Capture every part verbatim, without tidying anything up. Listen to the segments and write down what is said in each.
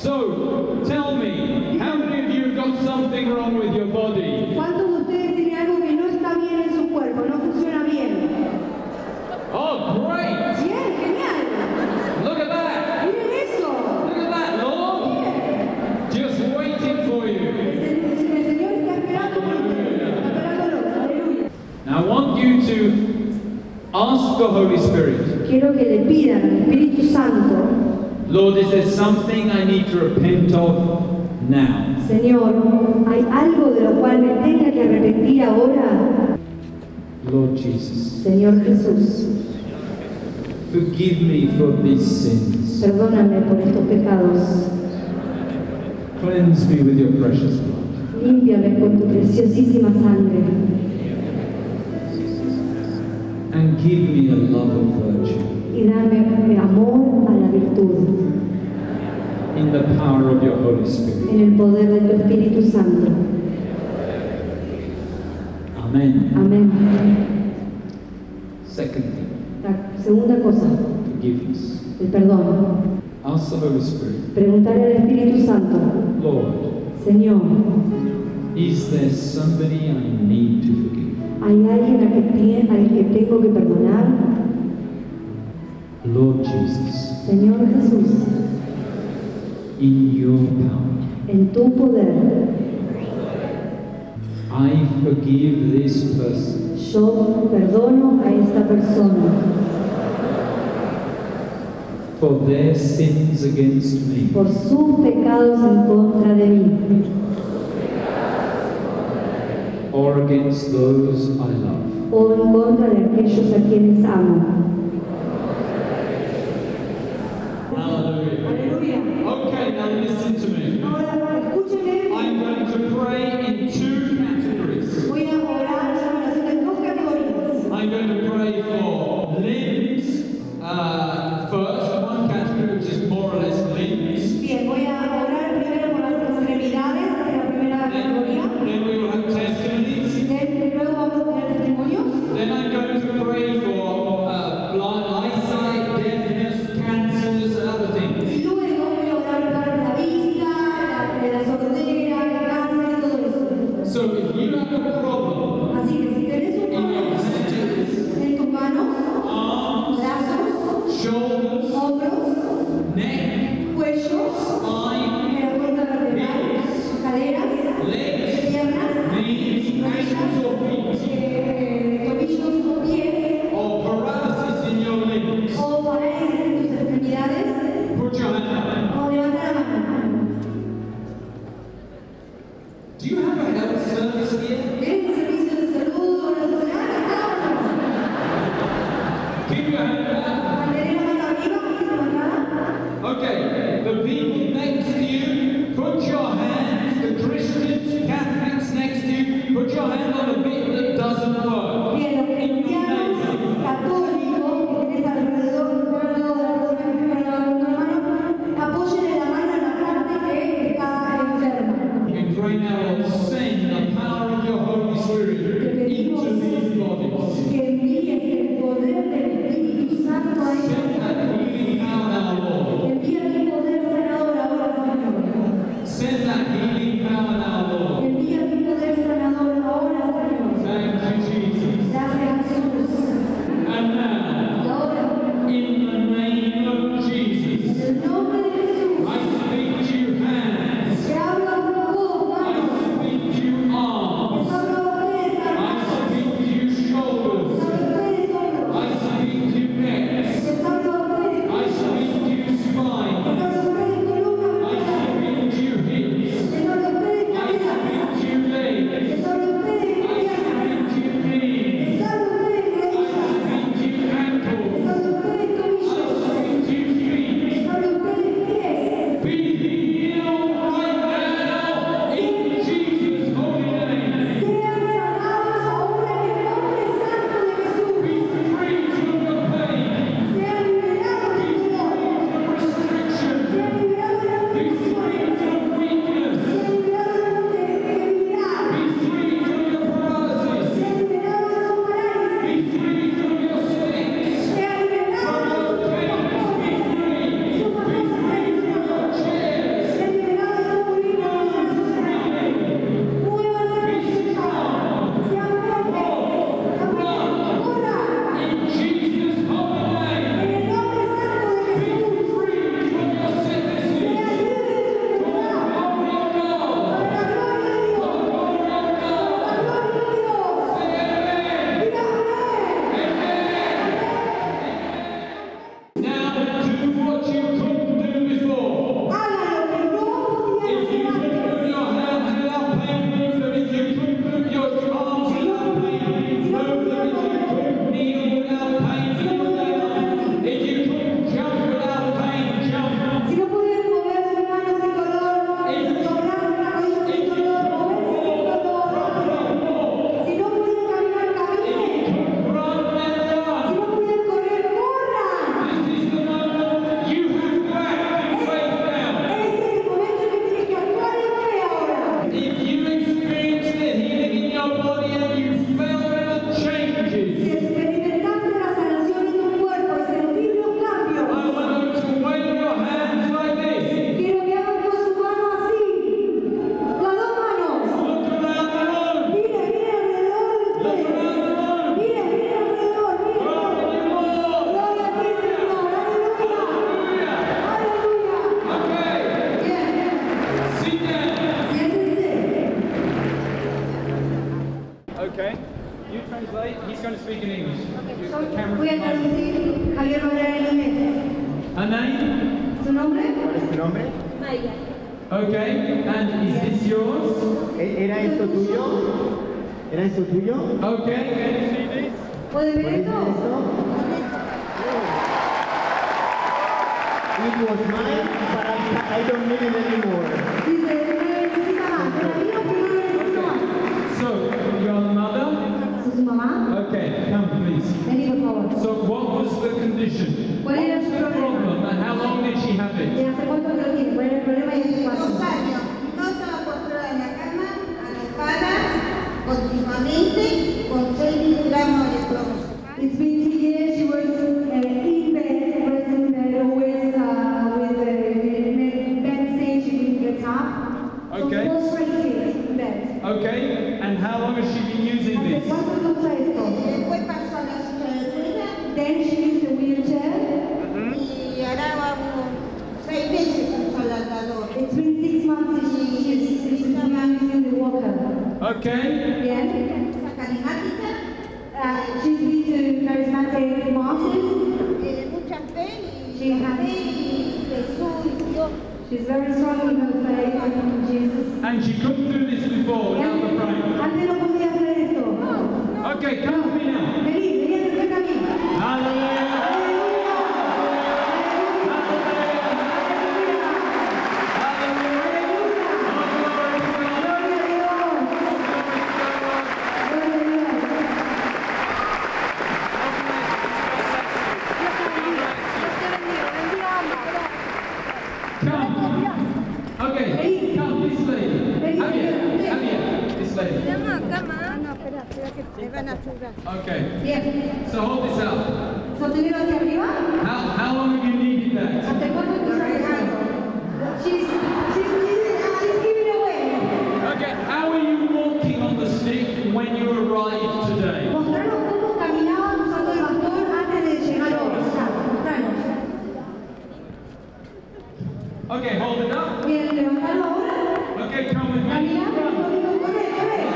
So, tell me, how many of you have got something wrong with your body? ¿Cuántos de ustedes tienen algo que no está bien en su cuerpo, no funciona bien? Oh, great! Bien, genial. Look at that! Miren eso. Look at that, Lord! Bien. Just waiting for you. El, el Señor está esperando por ustedes, está esperándolos. Aleluya. Now I want you to ask the Holy Spirit, Quiero que le pidan al Espíritu Santo, Lord, is there something I need to repent of now? Señor, ¿hay algo de lo cual me tenga que arrepentir ahora? Lord Jesus, Señor Jesús, forgive me for these sins. perdóname por estos pecados. Cleanse me with your precious blood. Límpiame con tu preciosísima sangre And give me a love of virtue y dame amor a la virtud in the power of your Holy Spirit. en el poder de tu Espíritu Santo. Amen. Amén. Secondly, La segunda cosa, forgiveness. el perdón. Ask the Holy Spirit, Preguntarle al Espíritu Santo, Lord, Señor, is there somebody I need to forgive? ¿hay alguien a que tie- al que tengo que perdonar? Lord Jesus, Señor Jesús, in your power, en tu poder, I forgive this person yo perdono a esta persona for their sins against me. por sus pecados en contra de mí Or against those I love. o en contra de aquellos a quienes amo. Hallelujah. Aleluya. Okay, now listen to me. Ahora, escúcheme. I'm going to pray in two categories. Voy a orar sobre las otras dos categorías. I'm going to pray for limbs uh, first, one category which is more or less limbs. Bien, voy a orar primero por las extremidades, esa es la primera Then, categoría. then we will have testimonies. De- Luego vamos a tener testimonios. Then I'm going to pray for uh, blind eyesight, deafness, cancers, and other things. Y luego voy a orar para la vista, la, la sordera, el cáncer y todo eso. So if you have a problem Así que si tenés un in your problema hands, en tus manos, arms, brazos, shoulders, hombros, neck, cuello, spine, en la columna vertebral, caderas, legs, piernas, knees, ankles or feet, eh, tobillos o pies, or paralysis in your limbs, o parálisis en tus extremidades, put your hand up. o levanta la mano. Do you have a health service here? ¿Tienes un servicio de salud o una sociedad? Keep your hand up. Mantén la mano arriba, así levantada. Okay, the people Her name? ¿Su nombre? ¿Cuál es tu nombre? Maya. Okay, and is this yours? ¿E- ¿Era esto tuyo? ¿Era esto tuyo? Okay, can you see this? ¿Puede ver ¿Puedes ver esto? esto? It was mine, but I, I don't need it anymore. Dice, no lo necesita más. Era mío, pero no lo necesito más. So, your mother? ¿Es su mamá? Okay, come please. Vení, por favor. So, what was the condition? ¿Cuál era What's su the problema? problem and how long did she have ¿Y it? hace cuánto que lo tiene? ¿Cuál era el problema y hace cuánto? Dos años. No estaba postrada en la cama, a la espalda, continuamente, con seis miligramos de plomo. It's been two years she was uh, in bed, was in bed always uh, with the bed stage she didn't get up. Okay. So prostrated in bed. Okay, and how long has she been using ¿Hace this? cuánto que usa esto? Después pasó a la silla de ruedas Then she used the wheelchair. y ahora vamos seis veces usó el andador. It's been six months since she she's, she's been using the walker. Okay, Bien. Esa carismática, Uh, she's been to charismatic masses. tiene mucha fe y Sí. la fe y Jesús y Dios. She's very strong in her faith in Jesus. and she couldn't do this before without the frame. Antes no podía hacer esto. Okay, come with me now. Vení, vení a acercarte a mí. Hallelujah. Okay, come, this lady. Javier, Javier, this lady. Le van a ayudar. Okay, Bien. so hold this out. Sostenido hacia arriba. How, how long have you needed that? ¿Hasta cuándo te usas esto? She's, she's, she's, she's giving away. Okay, how are you walking on the stick when you arrived today? Mostrarnos cómo caminaban usando el bastón antes de llegar hoy. Ya, mostrarnos. Okay, hold it up. Bien, levantarlo ahora. Okay, come with me. Camina, Come. corre, corre, corre, corre.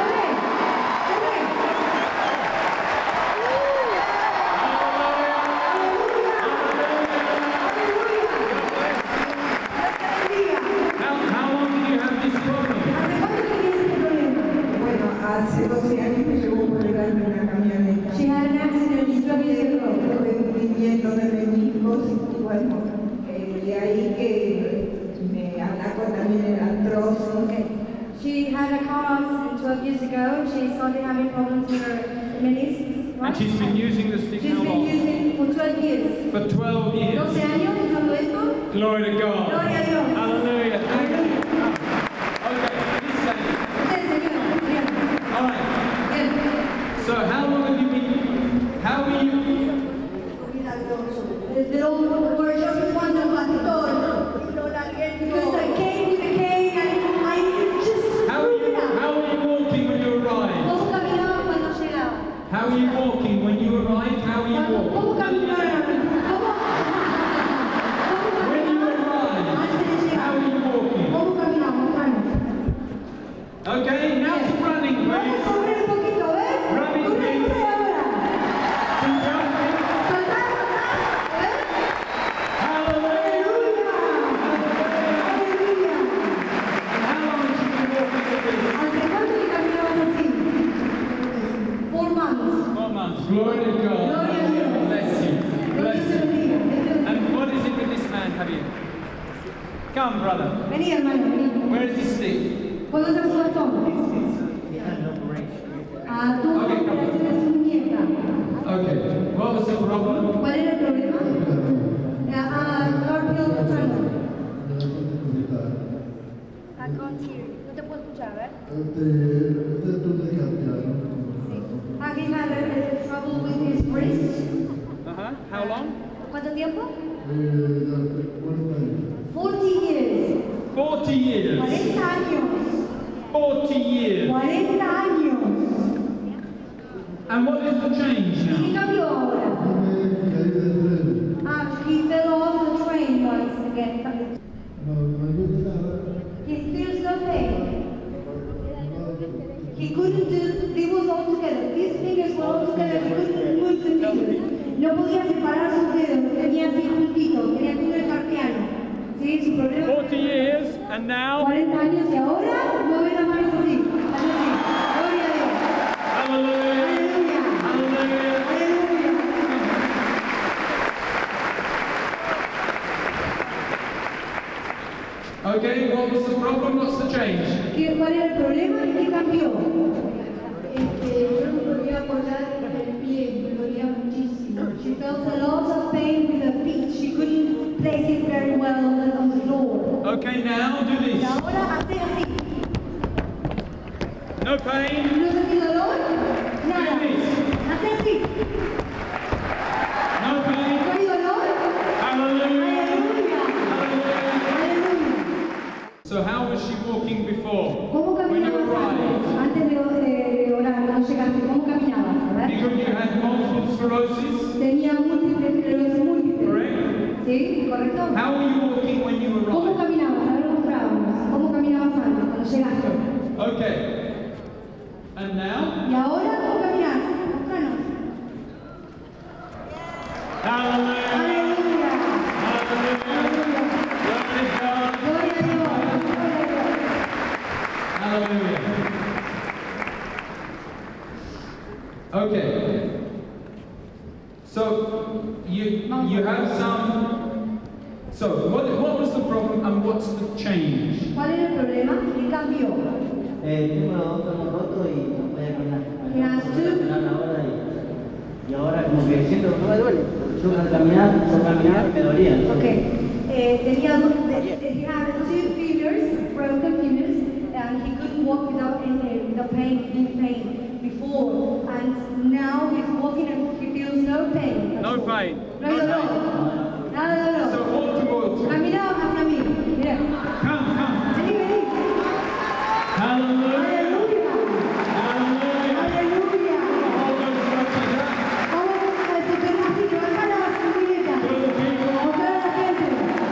How, how long do you have this problem? ¿Hace cuánto tenías este problema? Bueno, hace doce años me llegó por delante una camioneta. She had an accident twelve years ago. Estuve viviendo de meniscos y bueno, eh, de ahí que me atacó también el artrosis. Okay. She had a car accident twelve years ago. She started having problems with her meniscus. Right? And she's been using the stick She's how been long? using for twelve years. For twelve years. doce años usando esto. Glory to God. Gloria a Dios. Hallelujah. Thank you. Okay, this lady. Usted, señor. Bien. All right. Bien. So how long have you been, how are you, The little worship was a pastor. Because I came with a cane and I just how are you, how are you walking when you arrive? ¿Cómo caminaba cuando llegaba? How are you walking when you arrive? How are you ¿Cómo walking? caminaba? ¿Cómo? When you arrive, Antes de how llegar. are you walking? ¿Cómo caminamos? Okay, now some running, Vamos a please. correr un poquito, ¿eh? Running, Corre, please. corre ahora. Some jumping. Saltar, saltar. ¿Eh? Hallelujah. Aleluya. Aleluya. And how long has she been walking like this? ¿Hace cuánto que caminabas así? Four months. Four months. Glory to God. Gloria a Dios. Bless you. Dios Bless te you. bendiga. And what is it with this man, Javier? Come, brother. Vení, hermano, vení. Where is his stick? ¿Puedo hacer su bastón? Ah, tuvo una operación en su muñeca. Okay. What was the problem? ¿Cuál era el problema? Ah, carpal tunnel. I can't hear you. No te puedo escuchar, a ver. Ah, he had a, a trouble with his wrist. Uh-huh. How long? ¿Cuánto tiempo? forty years. Forty years. cuarenta años. Forty years. cuarenta años. And what is the change ¿Y qué now? cambió ahora? Ah, he fell off the train once again. He feels no pain. He couldn't do, he was all together. His fingers were all together. He couldn't move the fingers. No podía separar sus dedos, los tenía así juntitos. Tenía Okay, what was the problem? What's the change? ¿Qué, ¿Cuál era el problema y qué cambió? Este, yo no podía apoyar el pie, me dolía muchísimo. She felt a lot of pain with her feet. She couldn't place it very well on the, on the floor. Okay, now do Y this. ahora hace así. No pain. ¿No sentí dolor? Nada. Do this. Hace así. No pain. ¿No hay dolor? Hallelujah. Aleluya. Aleluya. So how was she walking before? ¿Cómo When you caminabas arrived? antes? Antes de, de, de orar, cuando llegaste, ¿cómo caminabas? A ver. Because you had multiple sclerosis. Tenía múltiple esclerosis múltiple. Correct. ¿Sí? ¿Correcto? How were you walking when you ¿Cómo arrived? caminabas? A ver, mostrábamos. ¿Cómo caminabas antes, cuando llegaste? Okay. And now? ¿Y ahora cómo caminás? Mostranos. Hallelujah. Aleluya. Hallelujah. Glory to God. Gloria a Dios. Gloria a Dios. Hallelujah. Okay. So you you have some. So what what was the problem and what's the change? ¿Cuál era el problema? ¿Qué cambió? Eh, tengo los dos rotos y no podía caminar. Yes, two. Caminar ahora y, y ahora como que siento que no me duele. Yo al caminar, yo caminar me dolía. Okay. Eh, tenía dos- de- de- he had two fingers, broken fingers, and he couldn't walk without any without pain, feeling pain before, and now he's walking and he feels no pain. No pain. No hay dolor. Nada de So dolor. walk towards me. Camina hacia mí. Mira. Come, come. Vení, vení. Hallelujah. Aleluya. Hallelujah. Aleluya. All those touches up. Vamos a tocar así, bajar las muñecas. Mostrar a la gente.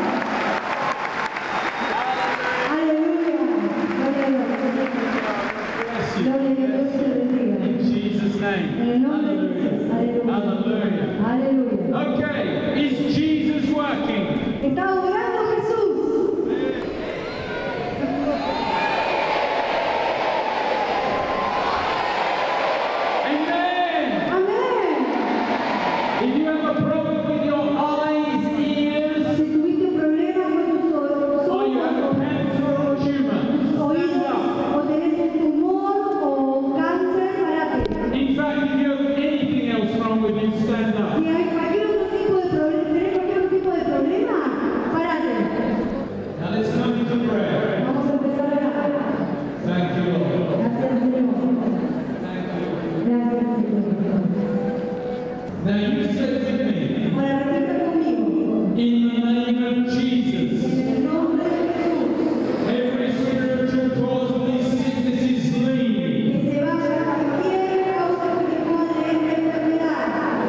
Aleluya. Gloria a Dios. Bless you. Gloria a Dios, Dios te bendiga. In Jesus' name. En el nombre de Jesús. Hallelujah. Aleluya. Hallelujah. Aleluya. Okay. Is Jesus working? Está orando Jesús. Amen. Amén. If you have a problem with your eyes, ears, Si tuviste un problema con tus ojos, or you have a cancer or tumor, stand oídos, up. o tenés un tumor o cáncer, parate. In fact, if you have anything else wrong with you, stand up. Si hay cualquier otro tipo de problema, tenés cualquier otro tipo de problema, parate. Now let's come into prayer. Vamos a empezar a orar. Thank you, Lord. Gracias, Señor. Thank you. Gracias, Señor. Now you said with me, Ahora repita conmigo. in the name of Jesus, En el nombre de Jesús, every spiritual cause of these sicknesses leave. que se vaya cualquier causa espiritual de esta enfermedad.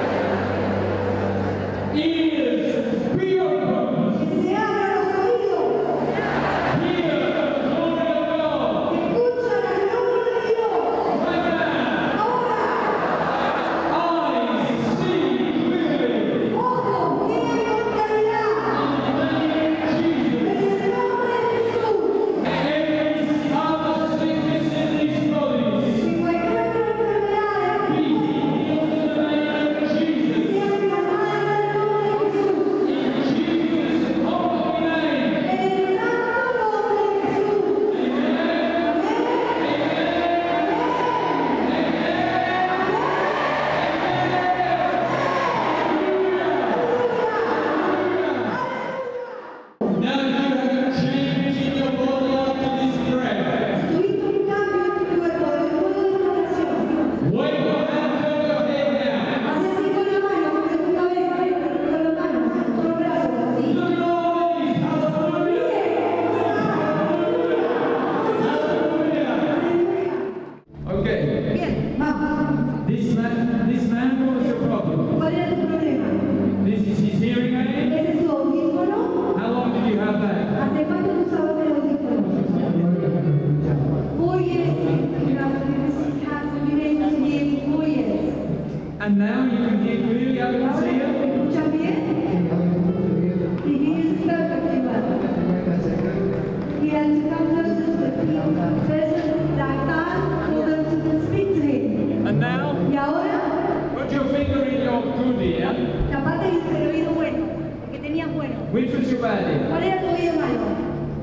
Ears, be open. Que se abran los oídos. Hear the glory of God. Escucha la gloria de Dios. Right now. Ahora, Eyes see clearly. ojos, miren con claridad. In the name of Jesus. En el nombre de Jesús. Every other sickness in these bodies. Y cualquier otra enfermedad Be healed in the name of Jesus. sea sanada en el nombre de Jesús. In Jesus' holy name. En el santo nombre de Jesús. Now you have a change in your body after this prayer. Tuviste un cambio en tu cuerpo después de la oración. Wave your hands over your head now. Haz así con la mano sobre tu cabeza, con las manos, con los brazos, así. Look at all these. Hallelujah. Hallelujah. Okay. Bien, vamos. This man, this man, what was your problem? ¿Cuál era tu problema? This is his hearing aid. ¿Ese es tu audífono? How long did you have that? ¿Hace cuánto tú usabas el audífono? Four years. You have been able to hear four years. And now you can hear clearly. I can see ¿Ahora it. me escuchan bien? He hears perfectly well. He has to come closer to the person like that for them to speak to him. And now, Y ahora, put your finger in your good ear. tapate el, el oído bueno, el que tenías bueno. Which was your bad ear? ¿Cuál era tu oído malo?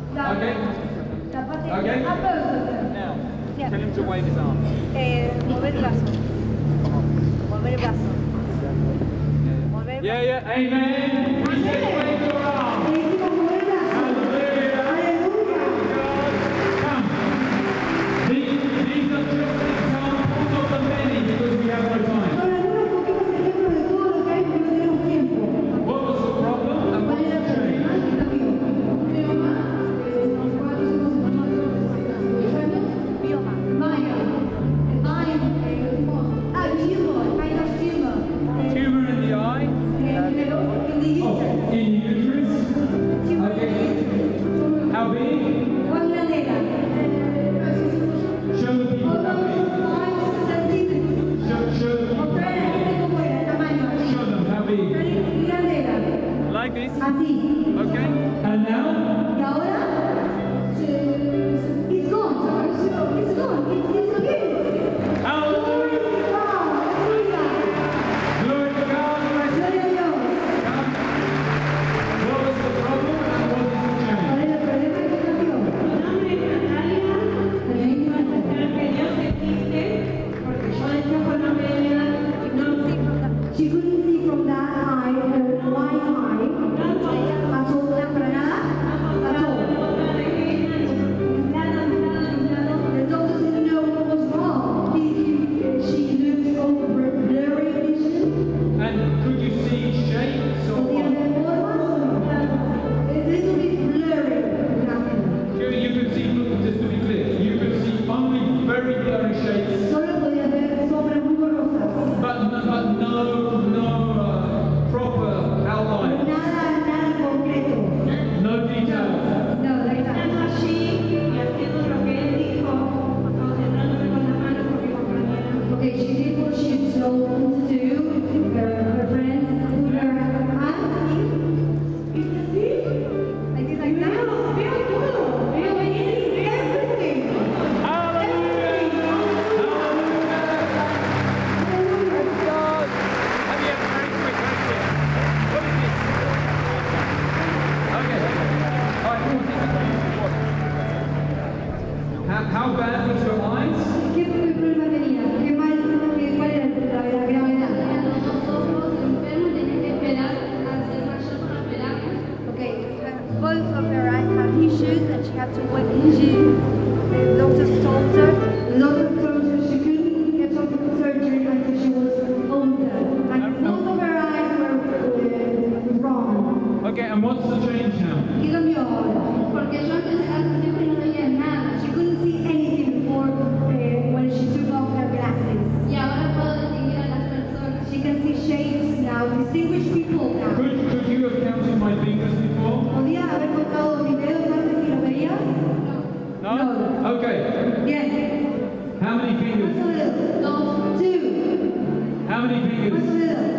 La, Okay. la parte Okay. aplausos. Now, Yeah. tell him to wave his arm. Eh, mover el brazo. Mover el brazo. Mover el Yeah, yeah. Amen. We say wave your arm. Le dijimos mover el brazo. Hallelujah. Aleluya. Come. These, these are just examples of the many because we have no time. Son algunos poquitos ejemplos de todo lo que hay porque no tenemos tiempo. What was the problem and ¿Cuál what's era the el problema? change? ¿Qué cambió? Mi mamá, eh, los cuales hemos formado hace diez años, Bioma. Maya. Maya. Ah, tumor. Kind of tumor. Eh, Tumor in the eye. eh, pero in the Oh, uterus. in uterus. Tumor in the Okay. uterus. How big? ¿Cuán grande era? Show the people how big. five centímetros. Show, show the people Mostrarle a la how gente cómo era, el tamaño big. así. Show them how big. ¿Qué grande era? Like this. Así. Okay. And now? Y ahora, it's gone. It's gone. It's disappeared. Hallelujah. Glory to God. Rest Gloria a Dios. Come. What was the problem and what is the change? ¿Cuál es el problema que cambió? Mi nombre es Natalia, y creo que Dios existe, porque yo de ojo no veía, no, She couldn't see from that eye, her right eye, at all, para nada, at all. The doctors didn't know what was wrong. He, he, she looked over blurry vision. And could you see shapes or Podía what? ver formas. A little bit blurry. You, you could see, look, just to be clear, you could see only very blurry shapes, Solo podía ver sombras muy borrosas. but, no- but no, no uh, proper outline, Nada, nada concreto. no details. No, like that. estando allí y haciendo lo que él dijo, concentrándome con las manos con mi compañera. Okay, she did what she was told to do. Her, her friend put her hand in. ¿Viste así? I did like that. Veo, veo todo, veo I see everything. Praise God. Have you ever very quick, very quick. What is this? Okay. All right, what is it? How, how bad was your eyes? ¿Qué problema tenía? ¿Qué mal, qué, ¿Cuál era la, la gravedad? los ojos enfermos tenían que esperar a ser mayor para operarme. Okay, her- both of her eyes have issues and she had to wait. She, the doctors told her, the doctor told her she couldn't get up with surgery until she was older. And both of her eyes were uh, wrong. Okay, and what's the change now? ¿Qué cambió ahora? Porque yo empecé a hacer tiempo y no veía nada. She couldn't see anything before uh, when she took off her glasses. Y ahora puedo distinguir a las personas. She can see shapes now, distinguish people now. Could, could you have counted my fingers before? ¿Podía haber contado mis dedos antes si los veías? No? Okay, Bien. how many ¿Cuántos fingers? dedos? Dos. Two. How many ¿Cuántos fingers? dedos?